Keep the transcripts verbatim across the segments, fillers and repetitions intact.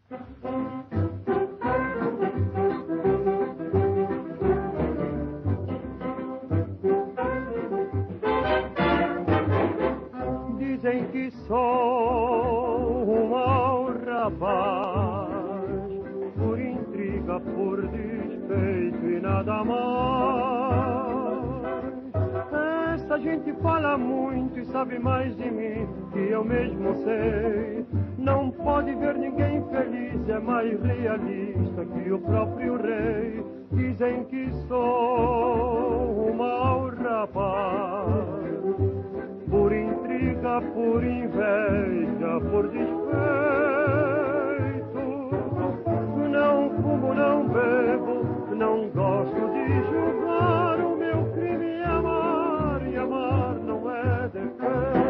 Dizem que sou um mau rapaz, por intriga, por despeito e nada mais. Essa gente fala muito e sabe mais de mim que eu mesmo sei. Não pode ver ninguém feliz, é mais realista que o próprio rei. Dizem que sou um mau rapaz, por intriga, por inveja, por despeito. Não fumo, não bebo, não gosto de julgar. O meu crime é amar, e amar não é defeito.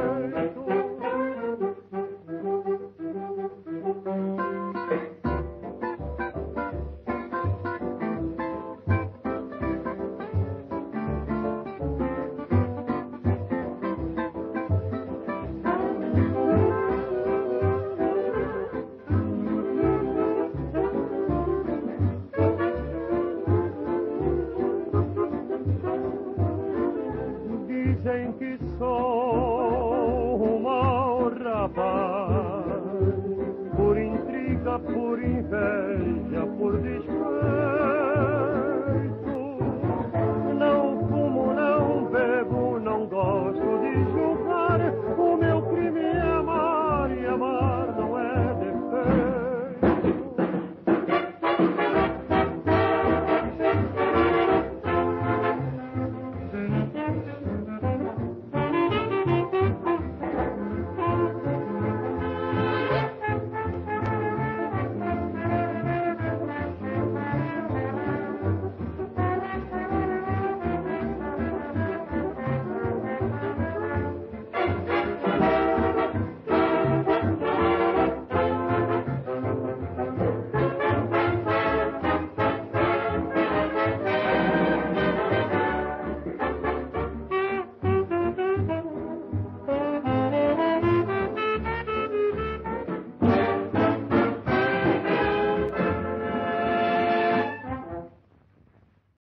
Dizem que sou um mau rapaz, por intriga, por inveja, por desprezo.